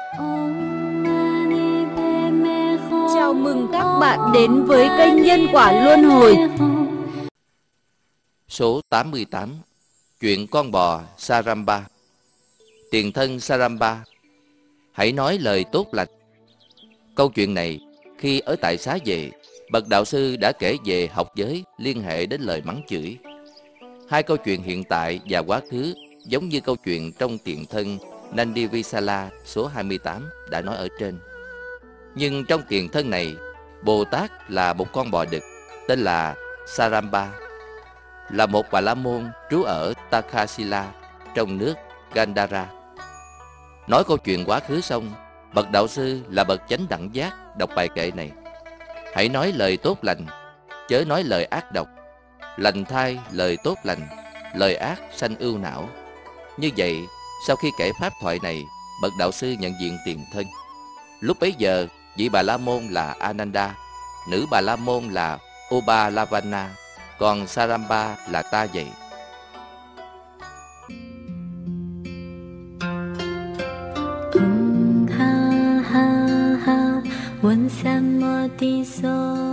Chào mừng các bạn đến với kênh Nhân Quả Luân Hồi. Số 88. Chuyện con bò Saramba. Tiền thân Saramba, hãy nói lời tốt lành. Câu chuyện này, khi ở tại xá về, bậc đạo sư đã kể về học giới liên hệ đến lời mắng chửi. Hai câu chuyện hiện tại và quá khứ giống như câu chuyện trong tiền thân Nandi Visala số 28 đã nói ở trên. Nhưng trong tiền thân này, Bồ Tát là một con bò đực tên là Saramba, là một Bà La Môn trú ở Takhasila trong nước Gandhara. Nói câu chuyện quá khứ xong, bậc đạo sư là bậc chánh đẳng giác đọc bài kệ này: hãy nói lời tốt lành, chớ nói lời ác độc. Lành thay lời tốt lành, lời ác sanh ưu não. Như vậy, sau khi kể pháp thoại này, bậc đạo sư nhận diện tiền thân. Lúc bấy giờ, vị Bà La Môn là Ananda, nữ Bà La Môn là Ubalavana, còn Saramba là ta vậy. Ha ha ha, 闻三摩地所